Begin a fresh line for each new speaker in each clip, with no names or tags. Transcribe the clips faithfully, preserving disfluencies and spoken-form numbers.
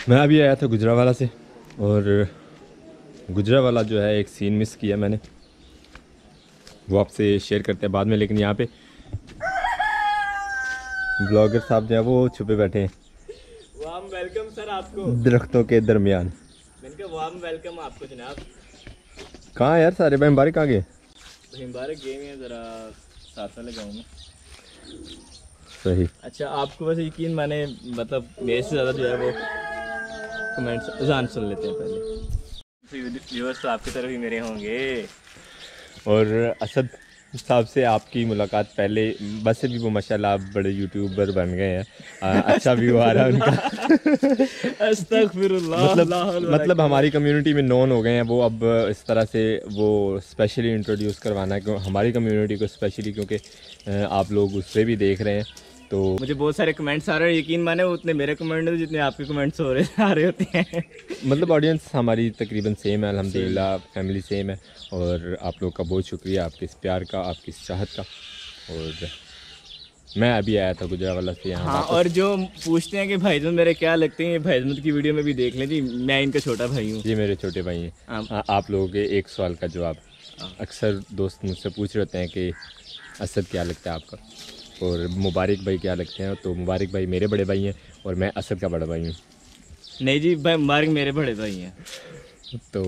मैं अभी आया था गुजरावाला से और गुजरावाला जो है एक सीन मिस किया मैंने, वो आपसे शेयर करते हैं बाद में। लेकिन यहाँ पे ब्लॉगर साहब जो है वो छुपे बैठे हैं।
वार्म वेलकम सर आपको,
दरख्तों के दरमियान।
मैंने कहा वार्म वेलकम आपको जनाब।
कहाँ यार सारे भाई मुबारक कहाँ गए?
मुबारक गेम है ज़रा साथ वाले गाँव में।
सही।
अच्छा आपको वैसे यकीन माने मतलब मेरे से ज़्यादा जो है वो कमेंट्स जान सुन लेते हैं पहले। व्यूअर्स तो आपकी तरफ ही मेरे होंगे।
और असद साहब से आपकी मुलाकात पहले बस से भी वो माशाल्लाह आप बड़े यूट्यूबर बन गए हैं। आ, अच्छा व्यू आ रहा है उनका।
अस्तगफिरुल्लाह।
मतलब मतलब हमारी कम्युनिटी में नोन हो गए हैं वो। अब इस तरह से वो स्पेशली इंट्रोड्यूस करवाना क्यों हमारी कम्युनिटी को स्पेशली, क्योंकि आप लोग उससे भी देख रहे हैं। तो
मुझे बहुत सारे कमेंट्स आ रहे हैं, यकीन माने उतने मेरे कमेंट जितने आपके कमेंट्स हो रहे आ रहे होते हैं। मतलब
ऑडियंस हमारी तकरीबन सेम है अल्हम्दुलिल्लाह, फैमिली सेम है। और आप लोग का बहुत शुक्रिया आपके इस प्यार का, आपकी इस चाहत का। और मैं अभी आया था गुजरावाला से यहाँ।
हाँ, और जो पूछते हैं कि भाईजान मेरे क्या लगते हैं, ये भाईजान की वीडियो में भी देख लें जी, मैं इनका छोटा भाई हूँ।
जी मेरे छोटे भाई हैं। आ, आप लोगों के एक सवाल का जवाब अक्सर दोस्त मुझसे पूछ रहे होते हैं कि असद क्या लगता है आपका और मुबारक भाई क्या लगते हैं। तो मुबारक भाई मेरे बड़े भाई हैं और मैं असद का बड़ा भाई हूँ।
नहीं जी भाई, मुबारक मेरे बड़े भाई हैं।
तो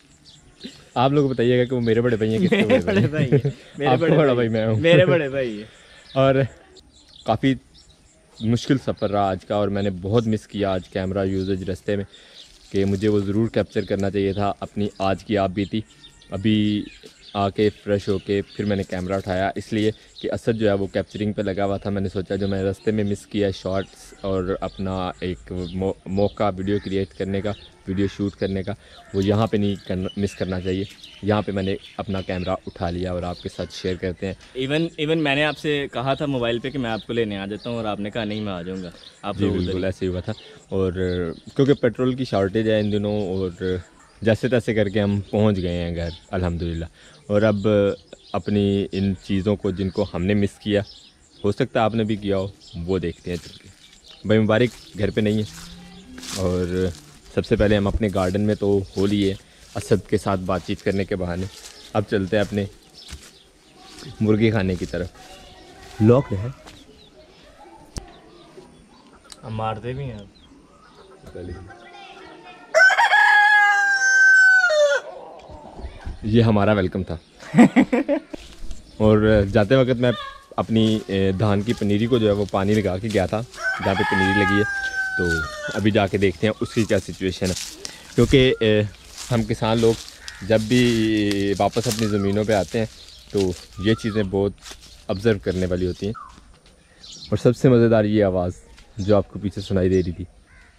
आप लोग बताइएगा कि वो मेरे बड़े भाई हैं किसके बड़े भाई हैं?
भाई हैं। मेरे
आपका बड़ा भाई मैं हूँ।
मेरे बड़े भाई हैं।
और काफ़ी मुश्किल सफ़र रहा आज का और मैंने बहुत मिस किया आज कैमरा यूजेज रास्ते में, कि मुझे वो ज़रूर कैप्चर करना चाहिए था अपनी आज की आप बीती। अभी आके फ्रेश होके फिर मैंने कैमरा उठाया इसलिए कि असद जो है वो कैप्चरिंग पे लगा हुआ था। मैंने सोचा जो मैं रास्ते में मिस किया शॉट्स और अपना एक मौ, मौका वीडियो क्रिएट करने का, वीडियो शूट करने का, वो यहाँ पे नहीं करना, मिस करना चाहिए। यहाँ पे मैंने अपना कैमरा उठा लिया और आपके साथ शेयर करते हैं।
इवन इवन मैंने आपसे कहा था मोबाइल पे कि मैं आपको लेने आ जाता हूँ और आपने कहा नहीं मैं आ जाऊँगा। आप
जी बिल्कुल ऐसे ही हुआ था। और क्योंकि पेट्रोल की शॉर्टेज है इन दिनों और जैसे तैसे करके हम पहुंच गए हैं घर अल्हम्दुलिल्लाह। और अब अपनी इन चीज़ों को जिनको हमने मिस किया, हो सकता है आपने भी किया हो, वो देखते हैं चल के। भाई मुबारक घर पे नहीं है और सबसे पहले हम अपने गार्डन में तो हो लिए असद के साथ बातचीत करने के बहाने। अब चलते हैं अपने मुर्गी खाने की तरफ। लॉक है,
हम मारते भी हैं।
ये हमारा वेलकम था। और जाते वक्त मैं अपनी धान की पनीरी को जो है वो पानी लगा के गया था जहाँ पे पनीरी लगी है। तो अभी जाके देखते हैं उसकी क्या सिचुएशन है, क्योंकि हम किसान लोग जब भी वापस अपनी ज़मीनों पे आते हैं तो ये चीज़ें बहुत ऑब्ज़र्व करने वाली होती हैं। और सबसे मज़ेदार ये आवाज़ जो आपको पीछे सुनाई दे रही थी,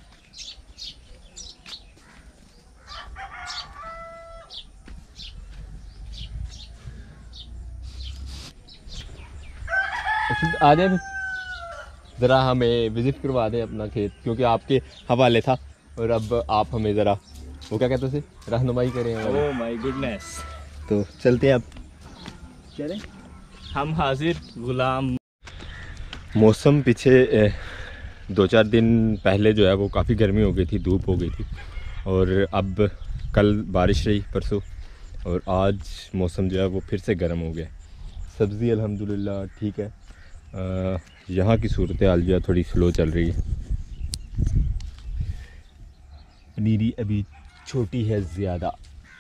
आ जाए ज़रा हमें विज़िट करवा दें अपना खेत, क्योंकि आपके हवाले था और अब आप हमें ज़रा वो क्या कहते थे रहनुमाई करें।
Oh my goodness.
तो चलते हैं अब।
चलें, हम हाजिर गुलाम।
मौसम पीछे दो चार दिन पहले जो है वो काफ़ी गर्मी हो गई थी, धूप हो गई थी। और अब कल बारिश रही परसों और आज मौसम जो है वो फिर से गर्म हो गया। सब्ज़ी अल्हम्दुलिल्लाह ठीक है। यहाँ की सूरत हाल जो है थोड़ी स्लो चल रही है। पनीरी अभी छोटी है ज़्यादा,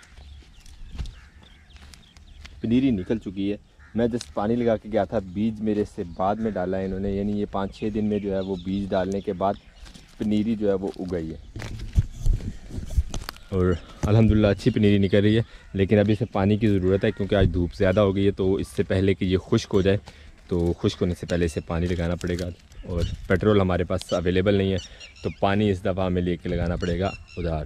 पनीरी निकल चुकी है। मैं जस्ट पानी लगा के गया था, बीज मेरे से बाद में डाला है इन्होंने, यानी ये पाँच छः दिन में जो है वो बीज डालने के बाद पनीरी जो है वो उग गई है। और अल्हम्दुलिल्लाह अच्छी पनीरी निकल रही है। लेकिन अभी इसे पानी की ज़रूरत है क्योंकि आज धूप ज़्यादा हो गई है। तो इससे पहले कि ये खुश्क हो जाए, तो खुश्क होने से पहले इसे पानी लगाना पड़ेगा। और पेट्रोल हमारे पास अवेलेबल नहीं है तो पानी इस दफ़ा हमें लेके लगाना पड़ेगा उधार।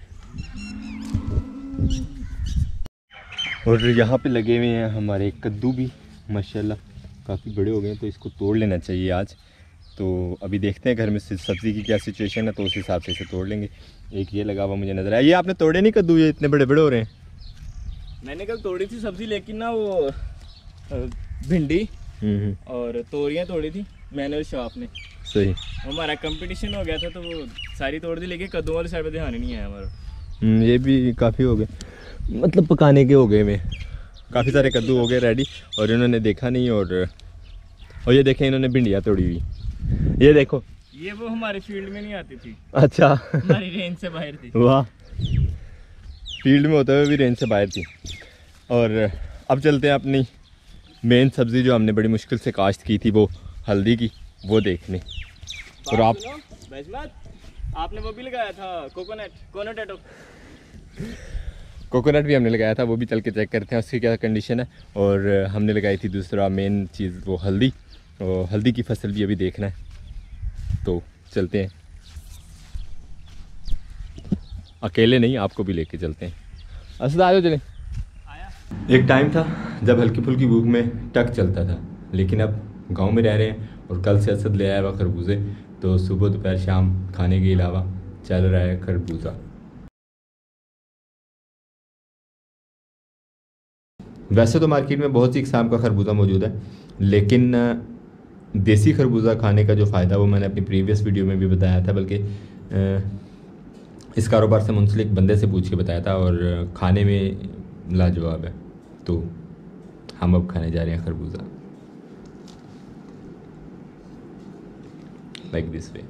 और यहाँ पे लगे हुए हैं हमारे कद्दू भी माशाल्लाह काफ़ी बड़े हो गए हैं, तो इसको तोड़ लेना चाहिए आज। तो अभी देखते हैं घर में सब्ज़ी की क्या सिचुएशन है, तो उस हिसाब से इसे तोड़ लेंगे। एक ये लगा हुआ मुझे नज़र आया। ये आपने तोड़े नहीं कद्दू, ये इतने बड़े बड़े हो रहे हैं।
मैंने कल तोड़ी थी सब्ज़ी, लेकिन ना वो भिंडी और तोरियां तोड़ी थी मैंने और शॉप ने।
सही।
हमारा कंपटीशन हो गया था तो वो सारी तोड़ दी, लेकिन कद्दू वाली साइड पे ध्यान ही नहीं आया हमारा।
हम्म, ये भी काफ़ी हो गए, मतलब पकाने के हो गए में काफ़ी सारे कद्दू हो गए रेडी, और इन्होंने देखा नहीं। और और ये देखें इन्होंने भिंडियाँ तोड़ी हुई, ये देखो।
ये वो हमारे फील्ड में नहीं आती थी,
अच्छा
हमारी रेंज से बाहर थी।
वाह, फील्ड में होते हुए भी रेंज से बाहर थी। और अब चलते हैं अपनी मेन सब्ज़ी जो हमने बड़ी मुश्किल से काश्त की थी, वो हल्दी की, वो देखने। और आप
आपने वो भी लगाया था कोकोनट कोकोनट
कोकोनट भी हमने लगाया था, वो भी चल के चेक करते हैं उसकी क्या कंडीशन है। और हमने लगाई थी दूसरा मेन चीज़ वो हल्दी, और हल्दी की फसल भी अभी देखना है, तो चलते हैं। अकेले नहीं, आपको भी लेके चलते हैं। असद आ जाओ, चलें। एक टाइम था जब हल्की फुल्की भूख में टक चलता था, लेकिन अब गांव में रह रहे हैं और कल से असद ले आया हुआ खरबूजे, तो सुबह दोपहर शाम खाने के अलावा चल रहा है खरबूजा। वैसे तो मार्केट में बहुत सी इकसाम का खरबूजा मौजूद है, लेकिन देसी खरबूजा खाने का जो फ़ायदा वो मैंने अपनी प्रीवियस वीडियो में भी बताया था, बल्कि इस कारोबार से मुंसलिक बंदे से पूछ के बताया था, और खाने में लाजवाब है। तो हम अब खाने जा रहे हैं खरबूजा, लाइक दिस वे।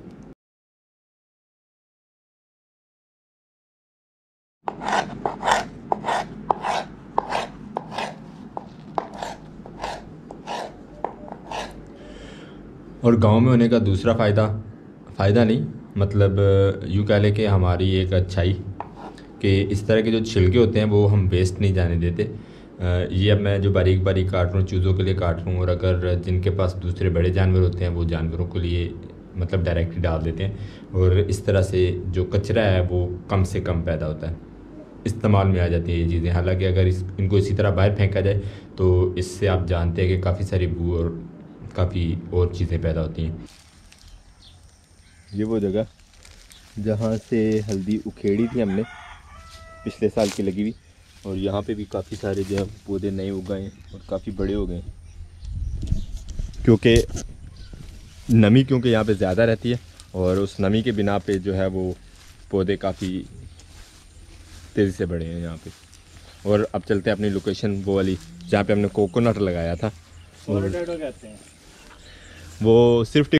और गांव में होने का दूसरा फ़ायदा फ़ायदा नहीं मतलब यूँ कह लें कि हमारी एक अच्छाई कि इस तरह के जो छिलके होते हैं वो हम वेस्ट नहीं जाने देते। ये अब मैं जो बारीक बारीक काट रहा हूँ चूज़ों के लिए काट रहा हूँ, और अगर जिनके पास दूसरे बड़े जानवर होते हैं वो जानवरों के लिए मतलब डायरेक्टली डाल देते हैं, और इस तरह से जो कचरा है वो कम से कम पैदा होता है, इस्तेमाल में आ जाती है ये चीज़ें। हालांकि अगर इस इनको इसी तरह बाहर फेंका जाए तो इससे आप जानते हैं कि काफ़ी सारी बू और काफ़ी और चीज़ें पैदा होती हैं। ये वो जगह जहाँ से हल्दी उखेड़ी थी हमने पिछले साल की लगी हुई, और यहाँ पे भी काफ़ी सारे जो है पौधे नए उगाए हैं और काफ़ी बड़े हो गए हैं, क्योंकि नमी क्योंकि यहाँ पे ज़्यादा रहती है, और उस नमी के बिना पे जो है वो पौधे काफ़ी तेज़ी से बढ़े हैं यहाँ पे। और अब चलते हैं अपनी लोकेशन वो वाली जहाँ पे हमने कोकोनट लगाया था, और
कहते हैं
वो सिर्फ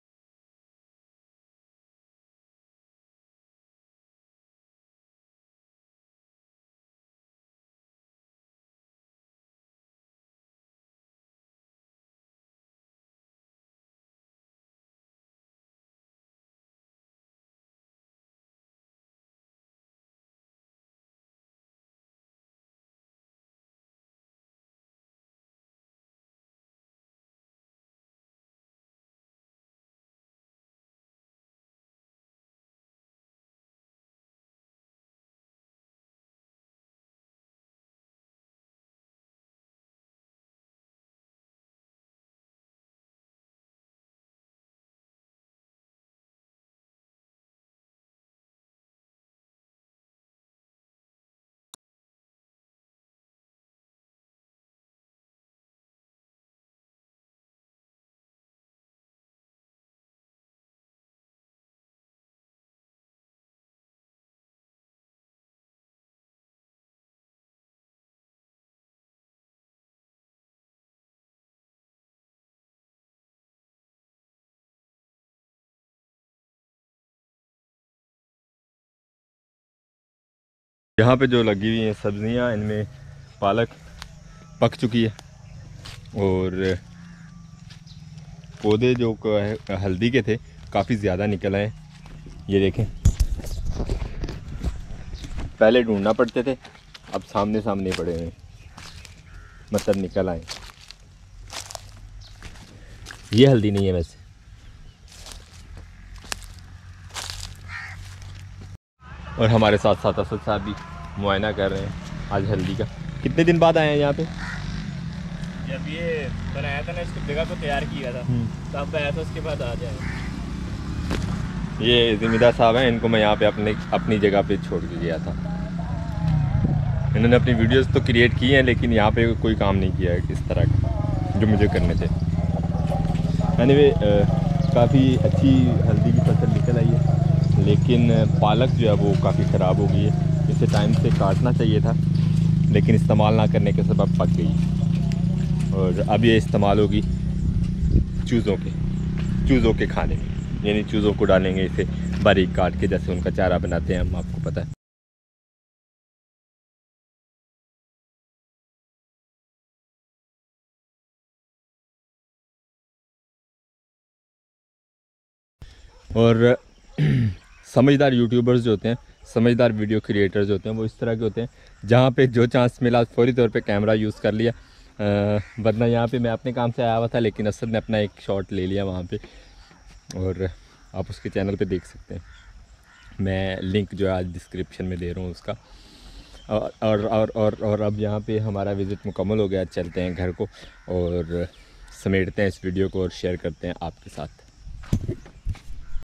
यहाँ पे जो लगी हुई हैं सब्जियाँ, इनमें पालक पक चुकी है, और पौधे जो हल्दी के थे काफ़ी ज़्यादा निकल आए। ये देखें, पहले ढूंढना पड़ते थे, अब सामने सामने पड़े हुए मतलब निकल आए। ये हल्दी नहीं है वैसे। और हमारे साथ साथ असद साहब भी मुआयना कर रहे हैं आज हल्दी का। कितने दिन बाद आए हैं यहाँ पे?
जब ये बनाया था ना, इसको जगह को तैयार किया था तब आया था, उसके बाद आ जाए।
ये जिम्मेदार साहब हैं, इनको मैं यहाँ पे अपने अपनी जगह पे छोड़ के गया था। इन्होंने अपनी वीडियोस तो क्रिएट की हैं, लेकिन यहाँ पे कोई काम नहीं किया है इस तरह का जो मुझे करने थे। एनीवे काफ़ी अच्छी हल्दी की फसल निकल आई है, लेकिन पालक जो है वो काफ़ी ख़राब हो गई है। इसे टाइम से काटना चाहिए था, लेकिन इस्तेमाल ना करने के सबब पक गई और अब ये इस्तेमाल होगी चूज़ों के चूज़ों के खाने में, यानी चूज़ों को डालेंगे इसे बारीक काट के, जैसे उनका चारा बनाते हैं हम, आपको पता है। और समझदार यूट्यूबर्स जो होते हैं, समझदार वीडियो क्रिएटर्स होते हैं, वो इस तरह के होते हैं जहाँ पे जो चांस मिला फौरी तौर पे कैमरा यूज़ कर लिया। वरना यहाँ पे मैं अपने काम से आया हुआ था, लेकिन असद ने अपना एक शॉट ले लिया वहाँ पे, और आप उसके चैनल पे देख सकते हैं। मैं लिंक जो है आज डिस्क्रिप्शन में दे रहा हूँ उसका। और और और और, और अब यहाँ पे हमारा विज़िट मुकम्मल हो गया। चलते हैं घर को और समेटते हैं इस वीडियो को और शेयर करते हैं आपके साथ।